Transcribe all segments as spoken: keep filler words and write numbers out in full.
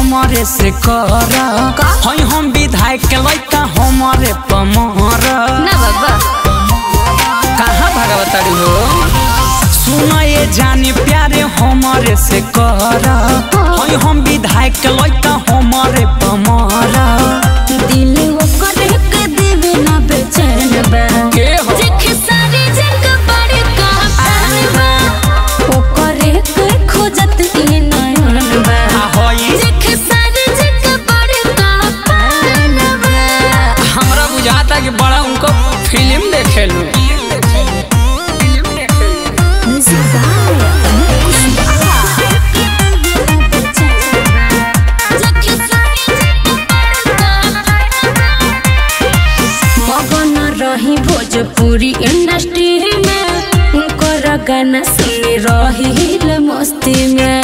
हमारे से कर हई हम विधायक के लइका हमारे पमर ना बाबा कहाँ भगवतारी हो सुना ये जानी प्यारे हमारे से कर हई हम विधायक के लइका हमारे पमर दिल वो करे के देवे ना बेचैन बा के हो देख सारी जग बड़े का बा ओ करे के खोजत ई नयन बा होई देख सारी जग बड़े का बा हमरा बुझाता कि बड़ा उनको फिल्म देखेलू भोजपुरी इंडस्ट्री में उनकर गाना सुन रही मस्ती में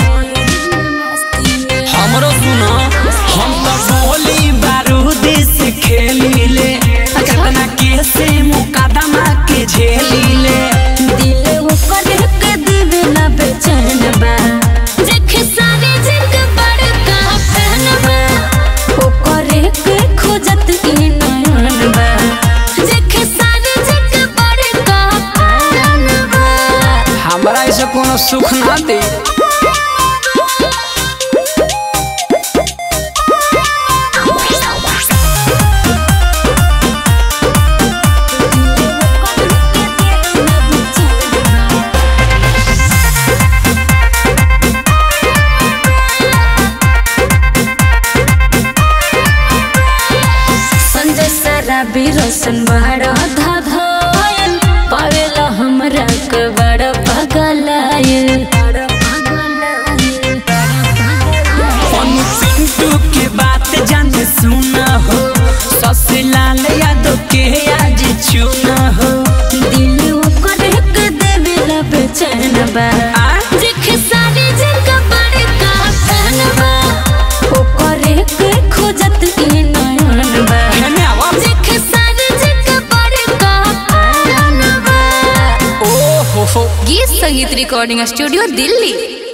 हमरो सुनो हम तो गोली बारूद से खेली ले कितना कैसे मुकदमा के झेली ले दिल वो करे के देवे ना बेचैन बा देख सारे जग बड़का फैन बा ओ करे के खोजत ई नयन बा देख सारे जग बड़का फैन बा हमरा ऐसे कोनो सुख ना दे रोशन बड़ा धाधायल पावेला हमरा के बड़ा पगलायल पिंटू के बात जान सुना हो ससलाल यादव के आज चुना हो दिल वो करे के देवेला बेचैन बा देख सारी जग बड़े का फैन बा ओ करे के खोजत ई नयन बा देख सारी जग बड़े का फैन बा ओ हो हो गीत संगीत रिकॉर्डिंग स्टूडियो दिल्ली।